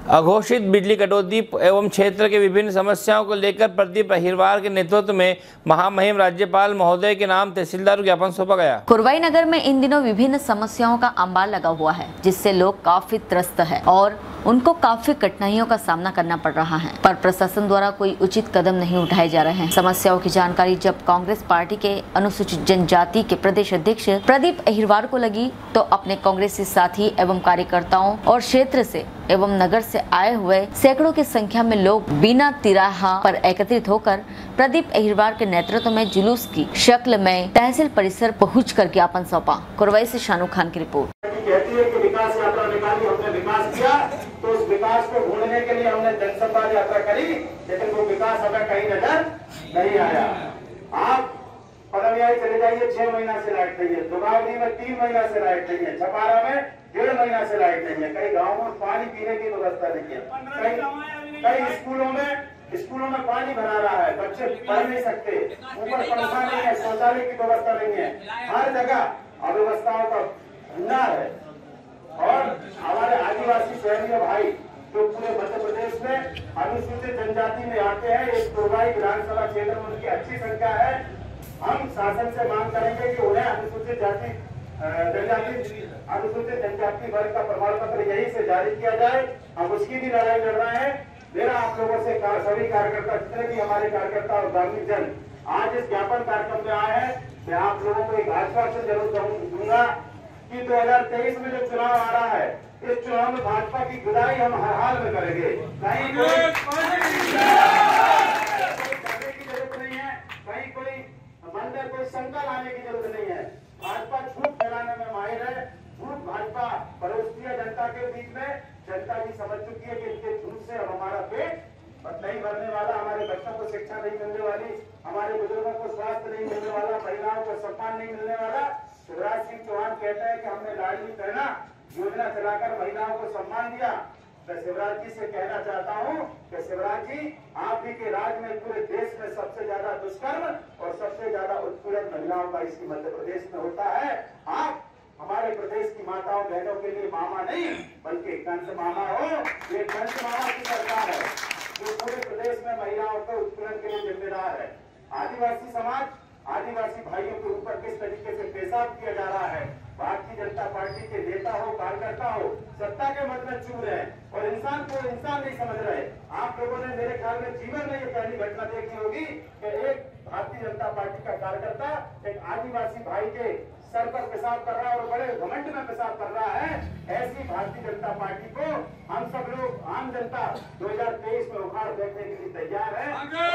अघोषित बिजली कटौती एवं क्षेत्र के विभिन्न समस्याओं को लेकर प्रदीप अहिरवार के नेतृत्व में महामहिम राज्यपाल महोदय के नाम तहसीलदार को ज्ञापन सौंपा गया। कुरवाई नगर में इन दिनों विभिन्न समस्याओं का अंबार लगा हुआ है, जिससे लोग काफी त्रस्त है और उनको काफी कठिनाइयों का सामना करना पड़ रहा है, पर प्रशासन द्वारा कोई उचित कदम नहीं उठाए जा रहे हैं। समस्याओं की जानकारी जब कांग्रेस पार्टी के अनुसूचित जनजाति के प्रदेश अध्यक्ष प्रदीप अहिरवार को लगी, तो अपने कांग्रेसी साथी एवं कार्यकर्ताओं और क्षेत्र से एवं नगर से आए हुए सैकड़ों की संख्या में लोग बिना तिराहा पर एकत्रित होकर प्रदीप अहिरवार के नेतृत्व में जुलूस की शक्ल में तहसील परिसर पहुंचकर ज्ञापन सौंपा। कुरवाई से शानू खान की रिपोर्ट। कहती है कि विकास यात्रा निकाली, हमने विकास किया, तो उस विकास को ढूंढने के लिए हमने जनसंवाद यात्रा करी, लेकिन वो विकास हमें कहीं नजर नहीं आया। आप पदमियाई चले जाइए, 6 महीना से लाइट नहीं है, दुगावली में 3 महीना से लाइट नहीं है, छपारा में 1.5 महीना से लाइट नहीं है, कई गाँव में पानी पीने की व्यवस्था नहीं है, कई स्कूलों में पानी भरा रहा है, बच्चे पढ़ नहीं सकते, ऊपर पंखा नहीं है, शौचालय की व्यवस्था नहीं है, हर जगह अव्यवस्थाओं का भंडार है। और हमारे आदिवासी शहरी भाई जो पूरे मध्य प्रदेश में अनुसूचित जनजाति में आते हैं, इस कुरवाई विधानसभा क्षेत्र में उनकी अच्छी संख्या है। हम शासन से मांग करेंगे कि उन्हें अनुसूचित जनजाति वर्ग का प्रमाण पत्र यही से जारी किया जाए। हम उसकी भी लड़ाई लड़ रहे हैं। मेरा आप लोगों से सभी कार्यकर्ता, जितने भी हमारे कार्यकर्ता और ग्रामीण जन आज इस ज्ञापन कार्यक्रम में आए हैं, मैं आप लोगों को एक आश्वासन जरूर दूंगा कि 2023 में जो चुनाव आ रहा है, इस चुनाव में भाजपा की विदाई हम हर हाल में करेंगे। कहीं कोई डरने की जरूरत नहीं है, कहीं कोई मन में कोई शंका लाने की जरूरत नहीं है। भाजपा झूठ फैलाने में माहिर है। झूठ भाजपा परोसती है जनता के बीच में। जनता भी समझ चुकी है कि इनके झूठ से अब हमारा पेट नहीं भरने वाला, हमारे बच्चों को शिक्षा नहीं मिलने वाली, हमारे बुजुर्गों को स्वास्थ्य नहीं मिलने वाला, महिलाओं को सम्मान नहीं मिलने वाला। शिवराज सिंह चौहान कहते हैं कि हमने लाडली बहना योजना चलाकर महिलाओं को सम्मान दिया। मैं शिवराज जी से कहना चाहता हूं कि शिवराज जी, आप ही के राज में पूरे देश में सबसे ज्यादा दुष्कर्म और सबसे ज्यादा उत्पीड़न महिलाओं का इसी मध्य प्रदेश में होता है। आप हमारे प्रदेश की माताओं बहनों के लिए मामा नहीं बल्कि कंस मामा हो। ये कंस मामा की सरकार है जो पूरे प्रदेश में महिलाओं को उत्पीड़न के लिए जिम्मेदार है। आदिवासी समाज, आदिवासी भाइयों के ऊपर किस तरीके से पेशाब किया जा रहा है। भारतीय जनता पार्टी के नेता हो, कार्यकर्ता हो, सत्ता के मत में चूर है और इंसान को इंसान नहीं समझ रहे। आप लोगों ने मेरे ख्याल में जीवन में ये पहली घटना देखी होगी कि एक भारतीय जनता पार्टी का कार्यकर्ता एक आदिवासी भाई के सर पर पेशाब कर रहा है और बड़े घमंड में पेशाब कर रहा है। ऐसी भारतीय जनता पार्टी को हम सब लोग, आम जनता 2023 में उखाड़ फेंकने के लिए तैयार है।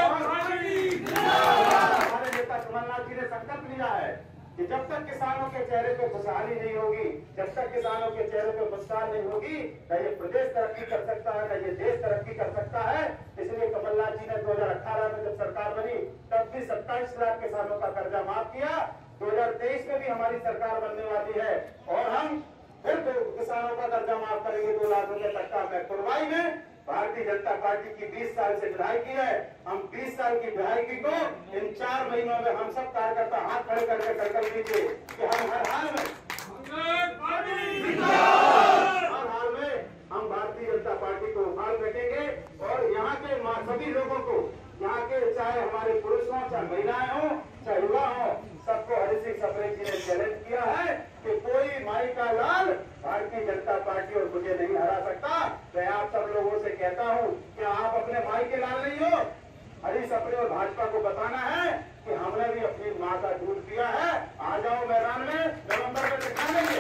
हमारे नेता कमलनाथ जी ने संकल्प लिया है कि जब तक किसानों के चेहरे पे खुशहाली नहीं होगी, जब तक किसानों के चेहरे पे मुस्कान नहीं होगी, न ये प्रदेश तरक्की कर सकता है, न ये देश तरक्की कर सकता है। इसलिए कमलनाथ जी ने 2018 में जब सरकार बनी तब भी 27 लाख किसानों का कर्जा माफ किया। 2023 में भी हमारी सरकार बनने वाली है और हम फिर किसानों का कर्जा माफ करेंगे 2 लाख रुपए तक का। मैं कुरवाई में भारतीय जनता पार्टी की 20 साल से विधायकी है। हम 20 साल की विधायकी को इन 4 महीनों में हम सब कार्यकर्ता हाथ खड़े करके संकल्प लीजिए कि हम हर हाल में हम भारतीय जनता पार्टी को उखाड़ फेंकेंगे और यहाँ के सभी लोगों को, यहाँ के चाहे हमारे पुरुष हो, चाहे महिलाएं हो, चाहे युवा हो, सबको हरि सिंह सप्रे जी ने चैलेंज किया है कि कोई माई का लाल भारतीय जनता पार्टी और मुझे नहीं हरा सकता। मैं आप सब लोगों से कहता हूं कि आप अपने माई के लाल नहीं हो। हरि सप्रे और भाजपा को बताना है कि हमने भी अपनी माँ का दूध पिया है। आ जाओ मैदान में, नवंबर में दिखा देंगे,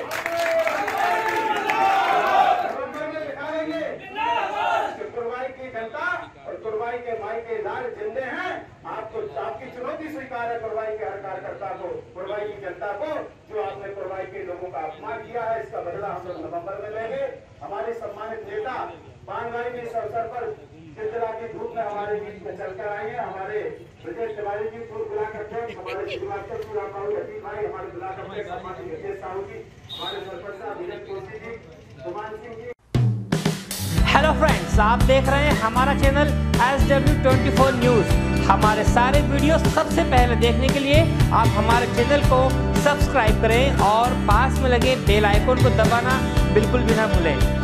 नवंबर में दिखा देंगे कि कुरवाई की जनता और कुरवाई के माई के लाल जिंदे हैं। आपको आपकी चुनौती स्वीकार है कुरवाई के हर कार्यकर्ता को, कुरवाई की जनता को, जो आपने कुरवाई के लोगों का अपमान किया है। इसका बदला हम लोग नवंबर में लेंगे। हमारे सम्मानित नेता पानवाई में इस अवसर पर चित्रा की धूप में हमारे बीच में चलकर आए हैं। हमारे ब्रजेश तिवारी जी, पूर्व ब्लॉक अध्यक्ष, हमारे श्रीवास्तव जी, रामबाबू अजीत भाई, हमारे ब्लॉक अध्यक्ष सम्मानित विजय साहू जी, हमारे सरपंच साहब धीरज जोशी जी, सुमान सिंह जी। हेलो फ्रेंड्स, आप देख रहे हैं हमारा चैनल SW24 न्यूज़। हमारे सारे वीडियो सबसे पहले देखने के लिए आप हमारे चैनल को सब्सक्राइब करें और पास में लगे बेल आइकन को दबाना बिल्कुल भी ना भूलें।